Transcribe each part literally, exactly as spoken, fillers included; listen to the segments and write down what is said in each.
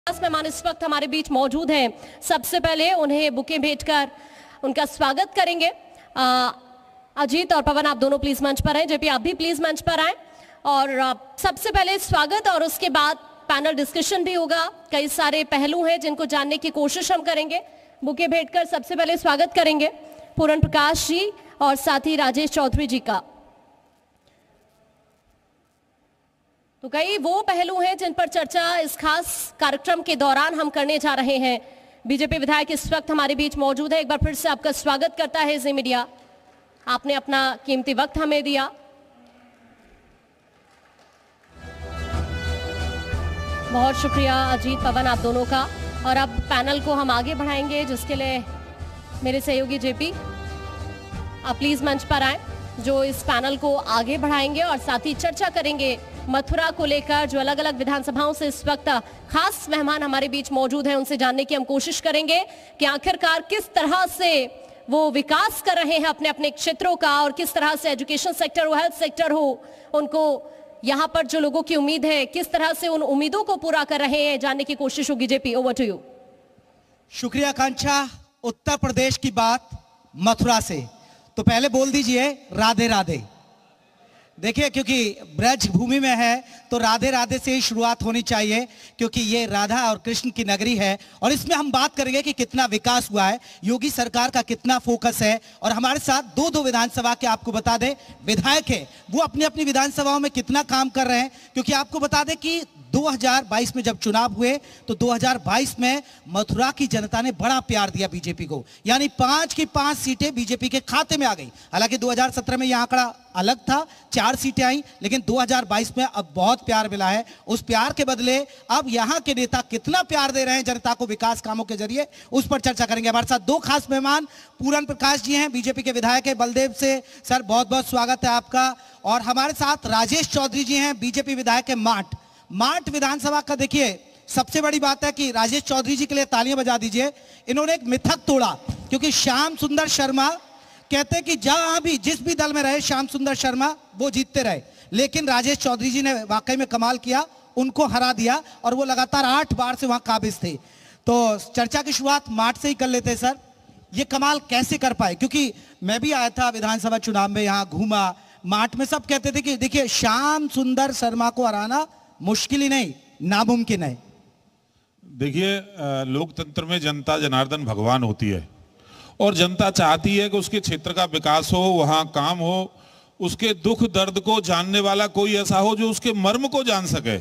मेहमान इस वक्त हमारे बीच मौजूद हैं। सबसे पहले उन्हें बुके भेंट कर उनका स्वागत करेंगे। आ, अजीत और पवन, आप दोनों प्लीज मंच पर आए। जेपी, आप भी प्लीज मंच पर आए। और आ, सबसे पहले स्वागत और उसके बाद पैनल डिस्कशन भी होगा। कई सारे पहलू हैं जिनको जानने की कोशिश हम करेंगे। बुके भेंट कर सबसे पहले स्वागत करेंगे पूर्ण प्रकाश जी और साथ ही राजेश चौधरी जी का। तो कई वो पहलू हैं जिन पर चर्चा इस खास कार्यक्रम के दौरान हम करने जा रहे हैं। बीजेपी विधायक इस वक्त हमारे बीच मौजूद है। एक बार फिर से आपका स्वागत करता है जी मीडिया, आपने अपना कीमती वक्त हमें दिया। बहुत शुक्रिया अजीत, पवन, आप दोनों का। और अब पैनल को हम आगे बढ़ाएंगे, जिसके लिए मेरे सहयोगी जेपी आप प्लीज मंच पर आए, जो इस पैनल को आगे बढ़ाएंगे और साथ ही चर्चा करेंगे मथुरा को लेकर। जो अलग अलग विधानसभाओं से इस वक्त खास मेहमान हमारे बीच मौजूद हैं, उनसे जानने की हम कोशिश करेंगे कि आखिरकार किस तरह से वो विकास कर रहे हैं अपने अपने क्षेत्रों का, और किस तरह से एजुकेशन सेक्टर हो, हेल्थ सेक्टर हो, उनको यहाँ पर जो लोगों की उम्मीद है किस तरह से उन उम्मीदों को पूरा कर रहे हैं, जानने की कोशिश होगी। JP, over to you. शुक्रिया आकांक्षा। उत्तर प्रदेश की बात मथुरा से, तो पहले बोल दीजिए राधे राधे। देखिए, क्योंकि ब्रज भूमि में है तो राधे राधे से ही शुरुआत होनी चाहिए, क्योंकि ये राधा और कृष्ण की नगरी है। और इसमें हम बात करेंगे कि कितना विकास हुआ है, योगी सरकार का कितना फोकस है। और हमारे साथ दो दो विधानसभा के आपको बता दें विधायक है, वो अपनी अपनी विधानसभाओं में कितना काम कर रहे हैं। क्योंकि आपको बता दें कि दो हज़ार बाईस में जब चुनाव हुए तो दो हज़ार बाईस में मथुरा की जनता ने बड़ा प्यार दिया बीजेपी को, यानी पांच की पांच सीटें बीजेपी के खाते में आ गई। हालांकि दो हज़ार सत्रह में यह आंकड़ा अलग था, चार सीटें आई, लेकिन दो हज़ार बाईस में अब बहुत प्यार मिला है। उस प्यार के बदले अब यहां के नेता कितना प्यार दे रहे हैं जनता को विकास कामों के जरिए, उस पर चर्चा करेंगे। हमारे साथ दो खास मेहमान पूर्ण प्रकाश जी हैं, बीजेपी के विधायक है बलदेव से। सर, बहुत बहुत स्वागत है आपका। और हमारे साथ राजेश चौधरी जी हैं, बीजेपी विधायक है माट माट विधानसभा का। देखिए, सबसे बड़ी बात है कि राजेश चौधरी जी के लिए तालियां बजा दीजिए। इन्होंने एक मिथक तोड़ा, क्योंकि श्याम सुंदर शर्मा कहते हैं कि जहां भी जिस भी दल में रहे श्याम सुंदर शर्मा वो जीतते रहे, लेकिन राजेश चौधरी जी ने वाकई में कमाल किया, उनको हरा दिया और वो लगातार आठ बार से वहां काबिज थे। तो चर्चा की शुरुआत माट से ही कर लेते हैं। सर, ये कमाल कैसे कर पाए? क्योंकि मैं भी आया था विधानसभा चुनाव में, यहाँ घूमा, माट में सब कहते थे कि देखिए श्याम सुंदर शर्मा को हराना मुश्किल ही नहीं, नामुमकिन है। देखिए, लोकतंत्र में जनता जनार्दन भगवान होती है और जनता चाहती है कि उसके क्षेत्र का विकास हो, वहां काम हो, उसके दुख दर्द को जानने वाला कोई ऐसा हो जो उसके मर्म को जान सके।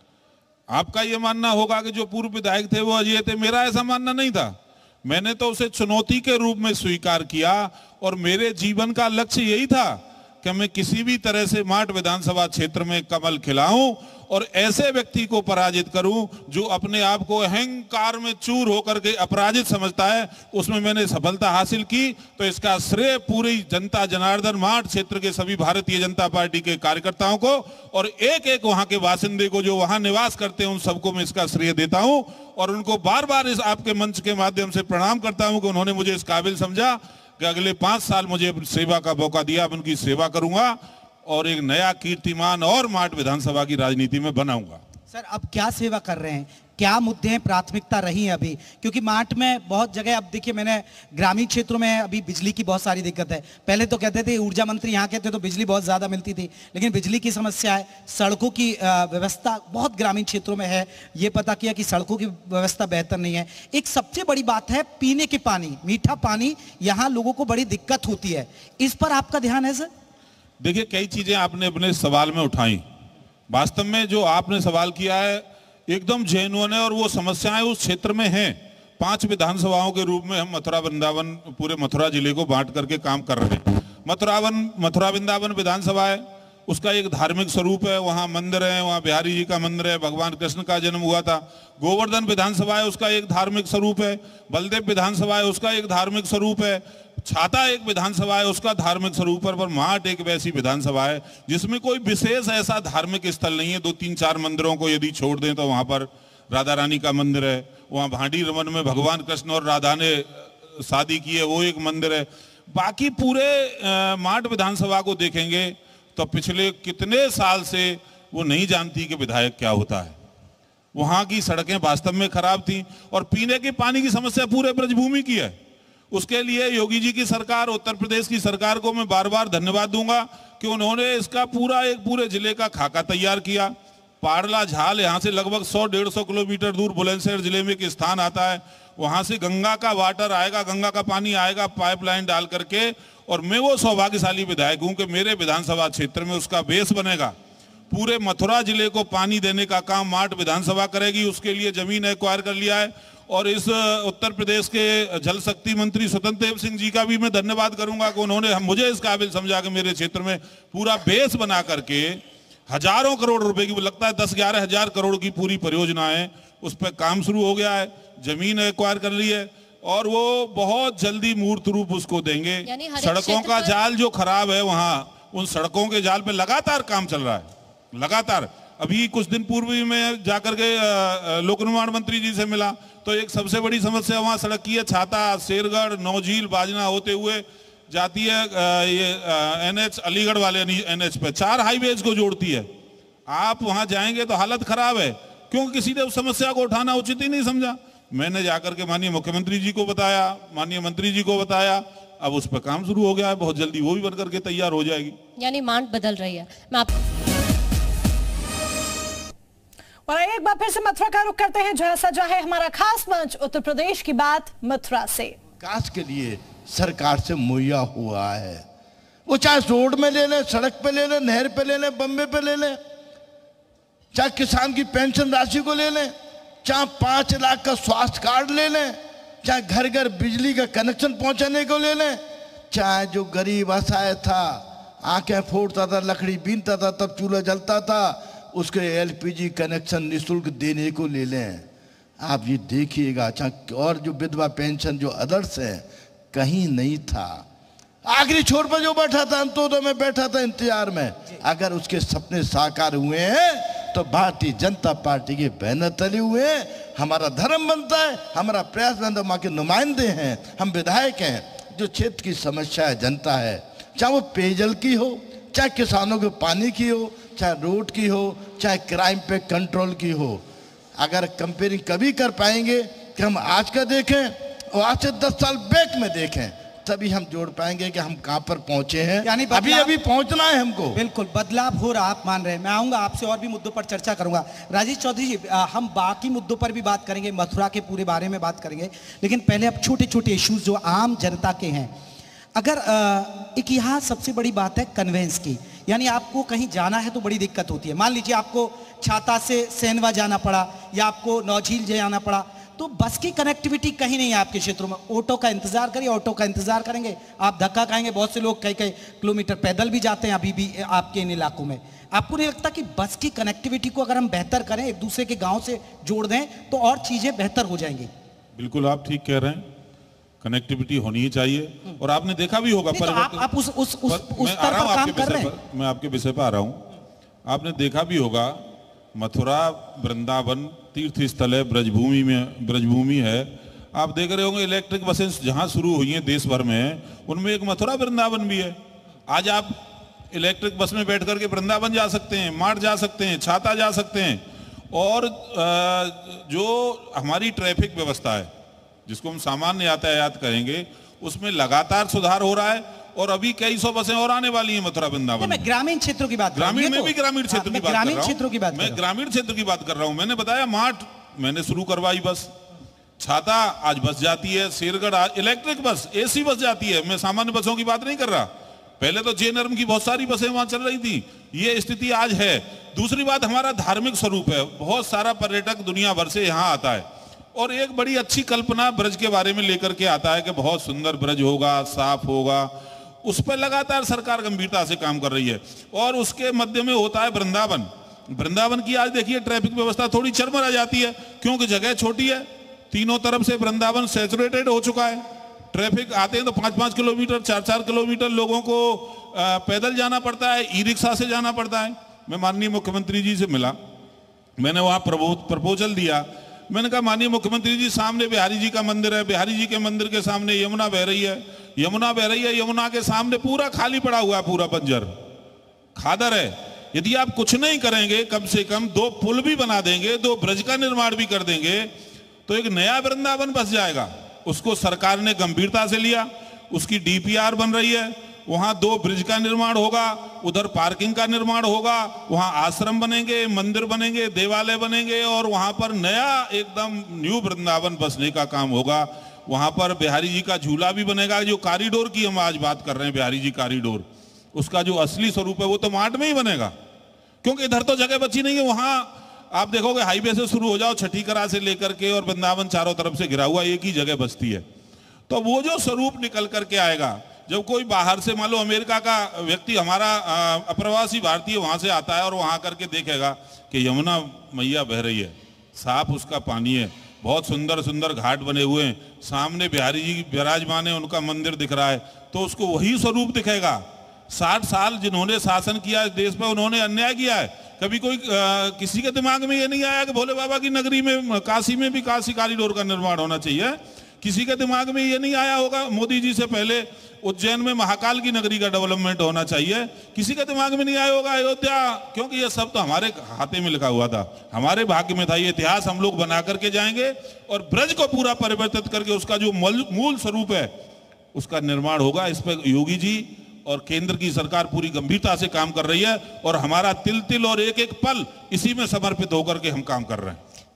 आपका यह मानना होगा कि जो पूर्व विधायक थे वो अजय थे, मेरा ऐसा मानना नहीं था। मैंने तो उसे चुनौती के रूप में स्वीकार किया और मेरे जीवन का लक्ष्य यही था कि मैं किसी भी तरह से माट विधानसभा क्षेत्र में कमल खिलाऊं और ऐसे व्यक्ति को पराजित करूं जो अपने आप को अहंकार में चूर होकर के अपराजित समझता है। उसमें मैंने सफलता हासिल की, तो इसका श्रेय पूरी जनता जनार्दन माट क्षेत्र के सभी भारतीय जनता पार्टी के कार्यकर्ताओं को और एक एक वहां के बासिंदे को जो वहां निवास करते हैं, उन सबको मैं इसका श्रेय देता हूं। और उनको बार बार इस आपके मंच के माध्यम से प्रणाम करता हूं कि उन्होंने मुझे इस काबिल समझा कि अगले पांच साल मुझे सेवा का मौका दिया, अब उनकी सेवा करूंगा और एक नया कीर्तिमान और माट विधानसभा की राजनीति में बनाऊंगा। सर, अब क्या सेवा कर रहे हैं, क्या मुद्दे हैं, प्राथमिकता रही है अभी? क्योंकि माट में बहुत जगह, अब देखिए मैंने ग्रामीण क्षेत्रों में अभी बिजली की बहुत सारी दिक्कत है। पहले तो कहते थे ऊर्जा मंत्री यहाँ कहते तो बिजली बहुत ज्यादा मिलती थी, लेकिन बिजली की समस्या है। सड़कों की व्यवस्था बहुत ग्रामीण क्षेत्रों में है, ये पता किया कि सड़कों की व्यवस्था बेहतर नहीं है। एक सबसे बड़ी बात है पीने के पानी, मीठा पानी, यहाँ लोगों को बड़ी दिक्कत होती है, इस पर आपका ध्यान है सर? देखिए, कई चीजें आपने अपने सवाल में उठाई। वास्तव में जो आपने सवाल किया है एकदम जेन्युइन है और वो समस्याएं उस क्षेत्र में हैं। पांच विधानसभाओं के रूप में हम मथुरा वृंदावन, पूरे मथुरा जिले को बांट करके काम कर रहे हैं। मथुरावन मथुरा वृंदावन विधानसभा है, उसका एक धार्मिक स्वरूप है, वहाँ मंदिर है, वहाँ बिहारी जी का मंदिर है, भगवान कृष्ण का जन्म हुआ था। गोवर्धन विधानसभा है, उसका एक धार्मिक स्वरूप है। बलदेव विधानसभा है, उसका एक धार्मिक स्वरूप है। छाता एक विधानसभा है, उसका धार्मिक स्वरूप है। पर माट एक वैसी विधानसभा है जिसमें कोई विशेष ऐसा धार्मिक स्थल नहीं है। दो तीन चार मंदिरों को यदि छोड़ दें तो वहाँ पर राधा रानी का मंदिर है, वहाँ भांडी रमन में भगवान कृष्ण और राधा ने शादी की है, वो एक मंदिर है। बाकी पूरे माट विधानसभा को देखेंगे तो पिछले कितने साल से वो नहीं जानती कि विधायक क्या होता है। वहां की सड़कें वास्तव में खराब थी और पीने के पानी की समस्या पूरे ब्रजभूमि की है। उसके लिए योगी जी की सरकार, उत्तर प्रदेश की सरकार को मैं बार बार धन्यवाद दूंगा कि उन्होंने इसका पूरा एक पूरे जिले का खाका तैयार किया। पाड़ला झाल यहाँ से लगभग सौ डेढ़ सौ किलोमीटर दूर बुलंदशहर जिले में एक स्थान आता है, वहां से गंगा का वाटर आएगा, गंगा का पानी आएगा पाइपलाइन डाल करके, और मैं वो सौभाग्यशाली विधायक हूं कि मेरे विधानसभा क्षेत्र में उसका बेस बनेगा। पूरे मथुरा जिले को पानी देने का काम मार्ट विधानसभा करेगी, उसके लिए जमीन एक्वायर कर लिया है। और इस उत्तर प्रदेश के जल शक्ति मंत्री स्वतंत्र देव सिंह जी का भी मैं धन्यवाद करूंगा कि उन्होंने मुझे इस काबिल समझा कि मेरे क्षेत्र में पूरा बेस बना करके हजारों करोड़ रुपए की, लगता है दस ग्यारह हजार करोड़ की पूरी परियोजना है, उस पर काम शुरू हो गया है, जमीन एक्वायर कर ली है और वो बहुत जल्दी मूर्त रूप उसको देंगे। सड़कों का जाल जो खराब है वहां, उन सड़कों के जाल पे लगातार काम चल रहा है, लगातार। अभी कुछ दिन पूर्व ही मैं जाकर के लोक निर्माण मंत्री जी से मिला तो एक सबसे बड़ी समस्या वहां सड़क की है, छाता शेरगढ़ नौझील बाजना होते हुए जाती है ये एनएच अलीगढ़ वाले एनएच पे, चार हाईवेज को जोड़ती है। आप वहां जाएंगे तो हालत खराब है, क्योंकि किसी ने उस समस्या को उठाना उचित ही नहीं समझा। मैंने जाकर के माननीय मुख्यमंत्री जी को बताया, माननीय मंत्री जी को बताया, अब उस पर काम शुरू हो गया है, बहुत जल्दी वो भी बनकर के तैयार हो जाएगी। यानी मांड बदल रही है। मैं आप... और एक बार फिर से मथुरा का रुख करते हैं, जहां सजा है हमारा खास मंच उत्तर प्रदेश की बात मथुरा से। विकास के लिए सरकार से मुहैया हुआ है, वो चाहे रोड में ले लें, सड़क पे ले लें, नहर पे ले लें, बम्बे पे ले लें, चाहे किसान की पेंशन राशि को ले लें, चाहे पांच लाख का स्वास्थ्य कार्ड ले लें, चाहे घर घर बिजली का कनेक्शन पहुंचाने को ले लें, चाहे जो गरीब असहाय था, आंखें फोड़ता था, लकड़ी बीनता था, तब चूल्हा जलता था, उसके एलपीजी कनेक्शन निःशुल्क देने को ले लें। आप ये देखिएगा, चाहे और जो विधवा पेंशन जो अदर्स है कहीं नहीं था। आखिरी छोर पर जो बैठा था, अंत्योदय में बैठा था इंतजार में, अगर उसके सपने साकार हुए हैं तो भारतीय जनता पार्टी के बैनर तले हुए हैं। हमारा धर्म बनता है, हमारा प्रयास बनता है, वहाँ के नुमाइंदे हैं, हम विधायक हैं, जो क्षेत्र की समस्या है जनता है, चाहे वो पेयजल की हो, चाहे किसानों के पानी की हो, चाहे रोड की हो, चाहे क्राइम पे कंट्रोल की हो। अगर कंपेयरिंग कभी कर पाएंगे कि हम आज का देखें और आज से दस साल बैक में देखें, तभी हम जोड़ पाएंगे कि हम कहां पर पहुंचे हैं। यानी अभी अभी पहुंचना है हमको। बिल्कुल बदलाव हो रहा, आप मान रहे हैं। मैं आऊंगा आपसे और भी मुद्दों पर चर्चा करूंगा। राजेश चौधरी जी, हम बाकी मुद्दों पर भी बात करेंगे, मथुरा के पूरे बारे में बात करेंगे, लेकिन पहले अब छोटे छोटे इश्यूज जो आम जनता के हैं। अगर एक यहाँ सबसे बड़ी बात है कन्वेंस की, यानी आपको कहीं जाना है तो बड़ी दिक्कत होती है। मान लीजिए आपको छाता से सेनवा जाना पड़ा या आपको नौझील जाना पड़ा, तो बस की कनेक्टिविटी कहीं नहीं है आपके क्षेत्रों में। ऑटो का इंतजार करिए, ऑटो का इंतजार करेंगे, आप धक्का खाएंगे। बहुत से लोग कई कई किलोमीटर पैदल भी जाते हैं अभी भी आपके इन इलाकों में। आपको नहीं लगता कि बस की कनेक्टिविटी को अगर हम बेहतर करें, एक दूसरे के गांव से जोड़ दें, तो और चीजें बेहतर हो जाएंगी? बिल्कुल आप ठीक कह रहे हैं, कनेक्टिविटी होनी ही चाहिए। और आपने देखा भी होगा, पर आप, आप उस उस उस, उस स्तर पर काम कर रहे हैं। मैं आपके विषय पर आ रहा हूँ। आपने देखा भी होगा, मथुरा वृंदावन तीर्थ स्थल है, ब्रजभूमि में ब्रजभूमि है। आप देख रहे होंगे इलेक्ट्रिक बसें जहां शुरू हुई हैं देश भर में, उनमें एक मथुरा वृंदावन भी है। आज आप इलेक्ट्रिक बस में बैठ करके वृंदावन जा सकते हैं, मार्ट जा सकते हैं, छाता जा सकते हैं। और जो हमारी ट्रैफिक व्यवस्था है, जिसको हम सामान्य यातायात करेंगे, उसमें लगातार सुधार हो रहा है। और अभी कई सौ बसें और आने वाली हैं मथुरा वृंदावन। मैं ग्रामीण क्षेत्रों की बात ग्रामीण में भी ग्रामीण क्षेत्र की बात ग्रामीण क्षेत्रों की बात मैं ग्रामीण क्षेत्र की बात कर रहा हूं। मैंने बताया मार्ट मैंने शुरू करवाई बस, छाता आज बस जाती है, शेरगढ़ आज इलेक्ट्रिक बस, एसी बस जाती है। मैं सामान्य बसों की बात नहीं कर रहा। पहले तो जेनरम की बहुत सारी बसें वहां चल रही थी, ये स्थिति आज है। दूसरी बात, हमारा धार्मिक स्वरूप है, बहुत सारा पर्यटक दुनिया भर से यहाँ आता है और एक बड़ी अच्छी कल्पना ब्रज के बारे में लेकर के आता है कि बहुत सुंदर ब्रज होगा, साफ होगा। उस पर लगातार सरकार गंभीरता से काम कर रही है। और उसके मध्य में होता है वृंदावन। वृंदावन की आज देखिए ट्रैफिक व्यवस्था थोड़ी चरमरा जाती है, क्योंकि जगह छोटी है, तीनों तरफ से वृंदावन सैचुरेटेड हो चुका है। ट्रैफिक आते हैं तो पांच पांच किलोमीटर चार चार किलोमीटर लोगों को पैदल जाना पड़ता है, ई रिक्शा से जाना पड़ता है। मैं माननीय मुख्यमंत्री जी से मिला, मैंने वहां प्रपोजल दिया। मैंने कहा माननीय मुख्यमंत्री जी, सामने बिहारी जी का मंदिर है, बिहारी जी के मंदिर के सामने यमुना बह रही है, यमुना बह रही है, यमुना के सामने पूरा खाली पड़ा हुआ है, पूरा बंजर खादर है। यदि आप कुछ नहीं करेंगे, कम से कम दो पुल भी बना देंगे, दो ब्रिज का निर्माण भी कर देंगे, तो एक नया वृंदावन बस जाएगा। उसको सरकार ने गंभीरता से लिया, उसकी डीपीआर बन रही है, वहां दो ब्रिज का निर्माण होगा, उधर पार्किंग का निर्माण होगा, वहां आश्रम बनेंगे, मंदिर बनेंगे, देवालय बनेंगे और वहां पर नया एकदम न्यू वृंदावन बसने का काम होगा। वहां पर बिहारी जी का झूला भी बनेगा। जो कॉरिडोर की हम आज बात कर रहे हैं, बिहारी जी कॉरिडोर, उसका जो असली स्वरूप है वो तो मार्ट में ही बनेगा, क्योंकि इधर तो जगह बची नहीं है। वहां आप देखोगे हाईवे से शुरू हो जाओ, छठी करा से लेकर के और वृंदावन चारों तरफ से घिरा हुआ, एक ही जगह बचती है। तो वो जो स्वरूप निकल करके आएगा, जब कोई बाहर से, मान लो अमेरिका का व्यक्ति, हमारा अप्रवासी भारतीय वहां से आता है और वहां करके देखेगा कि यमुना मैया बह रही है, साफ उसका पानी है, बहुत सुंदर सुंदर घाट बने हुए हैं, सामने बिहारी जी विराजमान है, उनका मंदिर दिख रहा है, तो उसको वही स्वरूप दिखेगा। साठ साल जिन्होंने शासन किया इस देश पर, उन्होंने अन्याय किया है। कभी कोई आ, किसी के दिमाग में ये नहीं आया कि भोले बाबा की नगरी में, काशी में भी काशी कॉरिडोर का निर्माण होना चाहिए। किसी के दिमाग में ये नहीं आया होगा मोदी जी से पहले उज्जैन में महाकाल की नगरी का डेवलपमेंट होना चाहिए। किसी के दिमाग में नहीं आया होगा अयोध्या, क्योंकि ये सब तो हमारे खाते में लिखा हुआ था, हमारे भाग्य में था। ये इतिहास हम लोग बना करके जाएंगे और ब्रज को पूरा परिवर्तित करके उसका जो मूल स्वरूप है उसका निर्माण होगा। इस पर योगी जी और केंद्र की सरकार पूरी गंभीरता से काम कर रही है और हमारा तिल तिल और एक एक पल इसी में समर्पित होकर के हम काम कर रहे हैं।